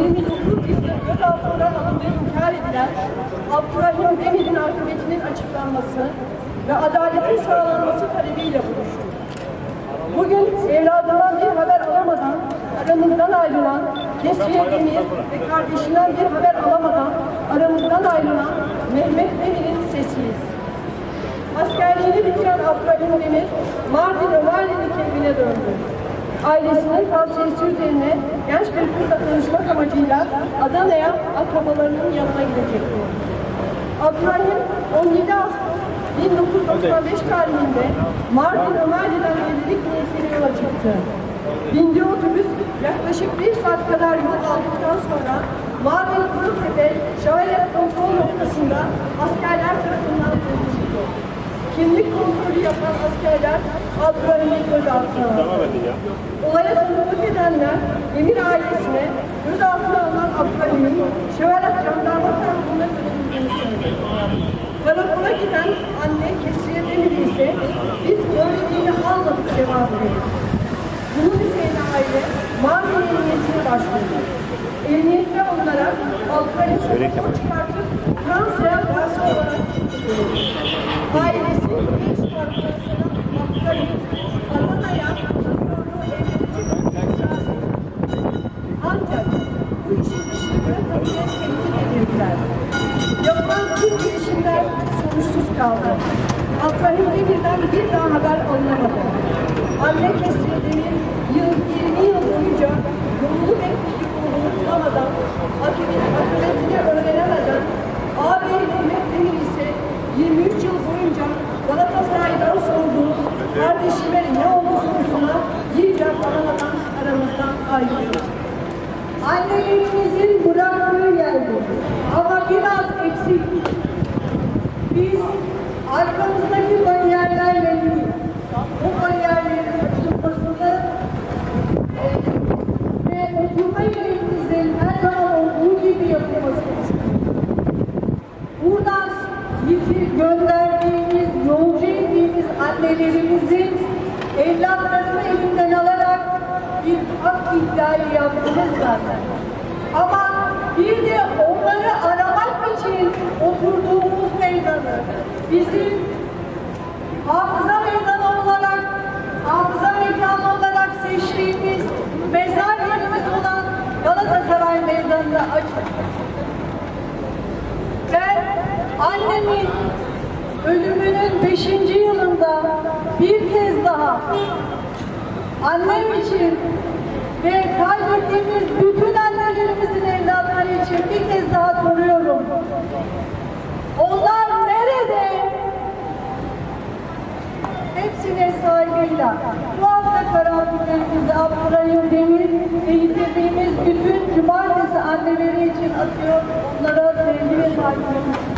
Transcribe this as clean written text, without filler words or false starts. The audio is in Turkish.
29 yıldır gözaltına alındığı inkar edilen Abdurrahim Demir'in akıbetinin açıklanması ve adaletin sağlanması talebiyle buluştu. Bugün evladından bir haber alamadan aramızdan ayrılan Kesriye Demir ve kardeşinden bir haber alamadan aramızdan ayrılan Mehmet Demir'in sesiyiz. Askerliğini bitiren Abdurrahim Demir, Mardin Ömerli'nin evine döndü. Ailesinin tavsiyesi üzerine genç bir kızla tanışmak amacıyla Adana'ya akrabalarının yanına gidecekti. Abdurrahim 17 Ağustos 1995 tarihinde Mardin Ömerli'den evlilik niyetiyle yola çıktı. Bindiği otobüs yaklaşık 1 saat kadar yol aldıktan sonra Mardin Kurultepe Şahiret kontrol noktasında askerler tarafından tutuldu. Kimlik kontrolü yapan askerler Abdurrahim'i gözaltına aldı. Olaya tanıklık edenler Demir ailesine gözaltına alınan Abdurrahim'in Şevalet jandarma tarafından götürüldüğünü söyledi. Karakola giden anne Kesriye Demir ise biz öğrettiğini almadık cevabı verdi. Bunun üzerine aile Mardin Emniyetine başvurdu. Emniyette onlara Abdurrahim'i çıkartıp Fransa'ya varsa olarak tutuyordu. Ailesi bir çıkartmasına Abdurrahim Adana'ya ancak 3 yıl dışında tabiye tehdit edildiler. Yapılan tüm girişimler sonuçsuz kaldı. Abdurrahim Demir'den bir daha haber alınamadı. Anne Kesriye Demir 20 yıl boyunca yolunu beklediği oğlunu bulamadan, akıbetini öğrenemeden, ağabey Mehmet Demir ise 23 yıl boyunca Galatasaray'dan sorduğu kardeşime ne oldu sorusuna bir cevap alamadan aramızdan ayrıldı. Annelerimizin bıraktığı yerde ama biraz eksik. Biz arkamızdaki bariyerlerle değil, bu bariyerlerin açılmasını ve oturma yerimizin her zaman olduğu gibi yapılmasını istiyoruz. Buradan gönderdiğimiz, yolcu ettiğimiz annelerimizin evlatlarını elinden alarak bir hak ihlali yaptınız zaten. Ama bir de onları aramak için oturduğumuz meydanı, bizim hafıza meydanı olarak, hafıza mekanı olarak seçtiğimiz mezar yerimiz olan Galatasaray Meydanı'nda açın. Ben annemin ölümünün 5. yılında bir kez daha annem için ve kaybettiğimiz bütün annelerimizin evlatları için bir kez daha soruyorum. Onlar nerede? Hepsine saygıyla bu hafta karanfillerimizi Abdurrahim Demir ve yitirdiğimiz bütün cumartesi anneleri için atıyor. Onlara sevgi ve saygılarımızı